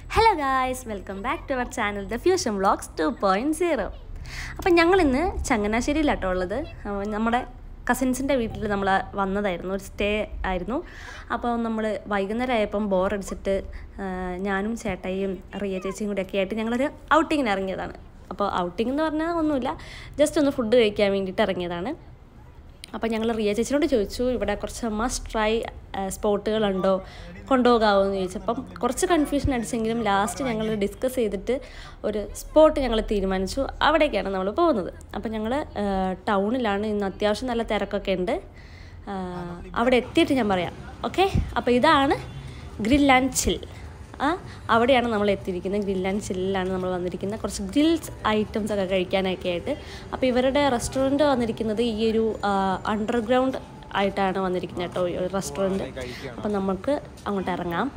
Hello guys, welcome back to our channel the fusion vlogs 2.0. അപ്പം ഞങ്ങളിന്ന് ചങ്ങനാശ്ശേരിയിലാട്ടോ ഉള്ളത്. നമ്മുടെ കസിൻസിൻ്റെ വീട്ടിൽ നമ്മൾ വന്നതായിരുന്നു, ഒരു സ്റ്റേ ആയിരുന്നു. അപ്പോൾ നമ്മൾ വൈകുന്നേരം ആയപ്പം ബോറടിച്ചിട്ട് ഞാനും ചേട്ടായിയും റിയ ചേച്ചിയും കൂടെയൊക്കെ ആയിട്ട് ഞങ്ങളൊരു ഔട്ടിങ്ങിന് ഇറങ്ങിയതാണ്. അപ്പോൾ ഔട്ടിംഗ് എന്ന് പറഞ്ഞാൽ ഒന്നുമില്ല, ജസ്റ്റ് ഒന്ന് ഫുഡ് കഴിക്കാൻ വേണ്ടിയിട്ട് ഇറങ്ങിയതാണ്. അപ്പോൾ ഞങ്ങൾ റിയ ചേച്ചിനോട് ചോദിച്ചു, ഇവിടെ കുറച്ച് മസ്റ്റ് ട്രൈ സ്പോട്ടുകളുണ്ടോ, കൊണ്ടുപോകാമോ എന്ന് ചോദിച്ചപ്പം കുറച്ച് കൺഫ്യൂഷൻ അടിച്ചെങ്കിലും ലാസ്റ്റ് ഞങ്ങൾ ഡിസ്കസ് ചെയ്തിട്ട് ഒരു സ്പോട്ട് ഞങ്ങൾ തീരുമാനിച്ചു. അവിടേക്കാണ് നമ്മൾ പോകുന്നത്. അപ്പോൾ ഞങ്ങൾ ടൗണിലാണ്, ഇന്ന് അത്യാവശ്യം നല്ല തിരക്കൊക്കെ ഉണ്ട്. അവിടെ എത്തിയിട്ട് ഞാൻ പറയാം, ഓക്കെ. അപ്പോൾ ഇതാണ് ഗ്രിൽ ആൻഡ് ചിൽ. അവിടെയാണ് നമ്മൾ എത്തിയിരിക്കുന്നത്. ഗ്രിൽ ആൻഡ് ചില്ലിലാണ് നമ്മൾ വന്നിരിക്കുന്നത്, കുറച്ച് ഗ്രിൽസ് ഐറ്റംസ് ഒക്കെ കഴിക്കാനൊക്കെ ആയിട്ട്. അപ്പോൾ ഇവരുടെ റെസ്റ്റോറൻറ്റ് വന്നിരിക്കുന്നത് ഈ ഒരു അണ്ടർഗ്രൗണ്ട് ആയിട്ടാണ് വന്നിരിക്കുന്നത് കേട്ടോ, ഈ ഒരു റെസ്റ്റോറൻറ്റ്. അപ്പം നമുക്ക് അങ്ങോട്ട് ഇറങ്ങാം.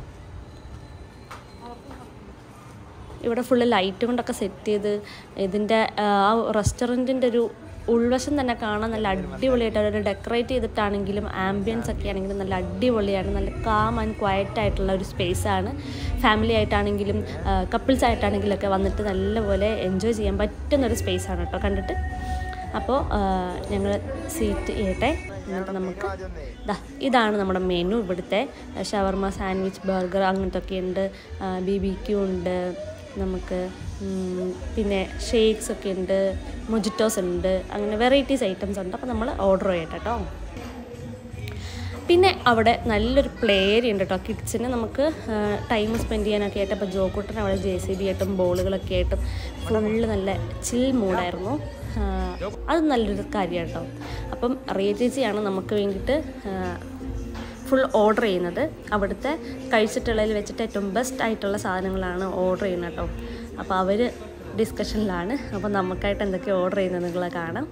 ഇവിടെ ഫുള്ള് ലൈറ്റ് കൊണ്ടൊക്കെ സെറ്റ് ചെയ്ത് ഇതിൻ്റെ ആ റെസ്റ്റോറൻറ്റിൻ്റെ ഒരു ഉൾവശം തന്നെ കാണാൻ നല്ല അടിപൊളിയായിട്ട് അവർ ഡെക്കറേറ്റ് ചെയ്തിട്ടാണെങ്കിലും ആംബിയൻസ് ഒക്കെ ആണെങ്കിലും നല്ല അടിപൊളിയാണ്. നല്ല കാം ആൻഡ് ക്വയറ്റ് ആയിട്ടുള്ള ഒരു സ്പേസാണ്. ഫാമിലി ആയിട്ടാണെങ്കിലും കപ്പിൾസ് ആയിട്ടാണെങ്കിലും ഒക്കെ വന്നിട്ട് നല്ലപോലെ എൻജോയ് ചെയ്യാൻ പറ്റുന്നൊരു സ്പേസാണ് കേട്ടോ കണ്ടിട്ട്. അപ്പോൾ ഞങ്ങൾ സീറ്റ് ചെയ്യട്ടെ, എന്നിട്ട് നമുക്ക് ഇതാണ് നമ്മുടെ മെനു. ഇവിടുത്തെ ഷവർമ, സാൻഡ്വിച്ച്, ബർഗർ അങ്ങനത്തെ ഒക്കെ ഉണ്ട്. BBQ ഉണ്ട് നമുക്ക്, പിന്നെ ഷേക്സ് ഒക്കെ ഉണ്ട്, മൊജിറ്റോസ് ഉണ്ട്, അങ്ങനെ വെറൈറ്റീസ് ഐറ്റംസ് ഉണ്ട്. അപ്പോൾ നമ്മൾ ഓർഡർ ചെയ്യട്ടെ കേട്ടോ. പിന്നെ അവിടെ നല്ലൊരു പ്ലേ ഏരിയ ഉണ്ട് കേട്ടോ, കിഡ്സിന് നമുക്ക് ടൈം സ്പെൻഡ് ചെയ്യാനൊക്കെ ആയിട്ട്. അപ്പോൾ ജോക്കൂട്ടൻ അവിടെ JCB ആയിട്ടും ബോളുകളൊക്കെ ആയിട്ടും ഫുള്ള് നല്ല ചിൽ മൂഡായിരുന്നു. അത് നല്ലൊരു കാര്യമാണ് കേട്ടോ. അപ്പം റിയ ചേച്ചിയാണ് നമുക്ക് വേണ്ടിയിട്ട് ഫുൾ ഓർഡർ ചെയ്യുന്നത്. അവിടുത്തെ കഴിച്ചിട്ടുള്ളതിൽ വെച്ചിട്ട് ഏറ്റവും ബെസ്റ്റ് ആയിട്ടുള്ള സാധനങ്ങളാണ് ഓർഡർ ചെയ്യുന്നത് കേട്ടോ. അപ്പോൾ അവർ ഡിസ്കഷനിലാണ്. അപ്പോൾ നമുക്കായിട്ട് എന്തൊക്കെ ഓർഡർ ചെയ്യുന്നത് നിങ്ങളെ കാണാം.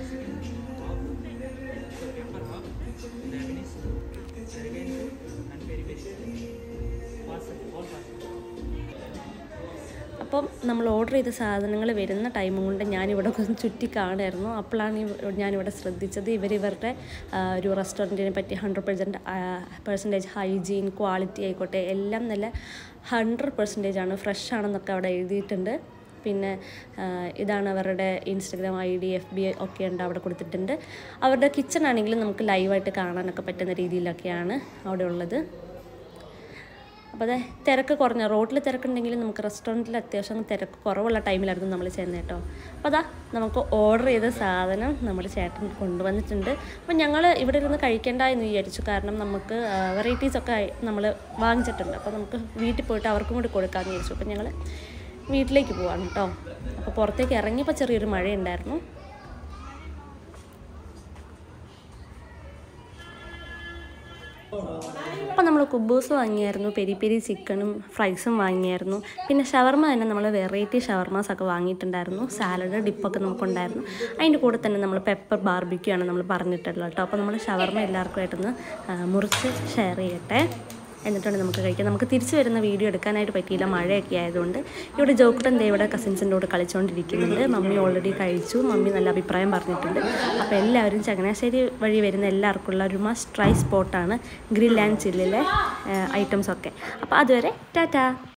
അപ്പം നമ്മൾ ഓർഡർ ചെയ്ത സാധനങ്ങൾ വരുന്ന ടൈമും കൊണ്ട് ഞാനിവിടെ ഒന്ന് ചുറ്റി കാണുമായിരുന്നു. അപ്പോഴാണ് ഞാനിവിടെ ശ്രദ്ധിച്ചത് ഇവരുടെ ഒരു റെസ്റ്റോറൻറ്റിനെ പറ്റി 100% ഹൈജീൻ, ക്വാളിറ്റി ആയിക്കോട്ടെ എല്ലാം നല്ല 100% ഫ്രഷ് ആണെന്നൊക്കെ അവിടെ എഴുതിയിട്ടുണ്ട്. പിന്നെ ഇതാണ് അവരുടെ Instagram ID, FB ഒക്കെ ഉണ്ട്, അവിടെ കൊടുത്തിട്ടുണ്ട്. അവരുടെ കിച്ചൺ ആണെങ്കിലും നമുക്ക് ലൈവായിട്ട് കാണാനൊക്കെ പറ്റുന്ന രീതിയിലൊക്കെയാണ് അവിടെ ഉള്ളത്. അപ്പോൾ അതെ, തിരക്ക് കുറഞ്ഞ റോഡിൽ തിരക്കുണ്ടെങ്കിലും നമുക്ക് റെസ്റ്റോറൻറ്റിൽ അത്യാവശ്യം തിരക്ക് കുറവുള്ള ടൈമിലായിരുന്നു നമ്മൾ ചെന്നത് കേട്ടോ. അപ്പോൾ അതാ നമുക്ക് ഓർഡർ ചെയ്ത സാധനം നമ്മുടെ ചേട്ടൻ കൊണ്ടുവന്നിട്ടുണ്ട്. അപ്പോൾ ഞങ്ങൾ ഇവിടെ ഇരുന്ന് കഴിക്കേണ്ട എന്ന് വിചാരിച്ചു, കാരണം നമുക്ക് വെറൈറ്റീസൊക്കെ നമ്മൾ വാങ്ങിച്ചിട്ടുണ്ട്. അപ്പോൾ നമുക്ക് വീട്ടിൽ പോയിട്ട് അവർക്കും കൂടി കൊടുക്കാമെന്ന് വിചാരിച്ചു. അപ്പോൾ ഞങ്ങൾ വീട്ടിലേക്ക് പോവാണ് കേട്ടോ. അപ്പോൾ പുറത്തേക്ക് ഇറങ്ങിയപ്പോൾ ചെറിയൊരു മഴയുണ്ടായിരുന്നു. അപ്പോൾ നമ്മൾ കുബൂസ് വാങ്ങിയായിരുന്നു, പെരി ചിക്കനും ഫ്രൈസും വാങ്ങിയായിരുന്നു. പിന്നെ ഷവർമ തന്നെ നമ്മൾ വെറൈറ്റി ഷവർമാസൊക്കെ വാങ്ങിയിട്ടുണ്ടായിരുന്നു. സാലഡ്, ഡിപ്പൊക്കെ നമുക്കുണ്ടായിരുന്നു. അതിൻ്റെ കൂടെ തന്നെ നമ്മൾ പെപ്പർ ബാർബിക്യൂ ആണ് നമ്മൾ പറഞ്ഞിട്ടുള്ളത് കേട്ടോ. അപ്പോൾ നമ്മൾ ഷവർമ എല്ലാവർക്കുമായിട്ടൊന്ന് മുറിച്ച് ഷെയർ ചെയ്യട്ടെ, എന്നിട്ടാണ് നമുക്ക് കഴിക്കാം. നമുക്ക് തിരിച്ചു വരുന്ന വീഡിയോ എടുക്കാനായിട്ട് പറ്റിയില്ല, മഴയൊക്കെ ആയതുകൊണ്ട്. ഇവിടെ ജോക്കുട്ടൻ ഇവിടെ കസിൻസിൻ്റെ കൂടെ കളിച്ചുകൊണ്ടിരിക്കുന്നുണ്ട്. മമ്മി ഓൾറെഡി കഴിച്ചു, മമ്മി നല്ല അഭിപ്രായം പറഞ്ഞിട്ടുണ്ട്. അപ്പോൾ എല്ലാവരും ചങ്ങനാശ്ശേരി വഴി വരുന്ന എല്ലാവർക്കുള്ള ഒരു മസ്റ്റ് ട്രൈ സ്പോട്ടാണ് ഗ്രിൽ ആൻഡ് ചില്ലിലെ ഐറ്റംസൊക്കെ. അപ്പോൾ അതുവരെ ടാറ്റാ.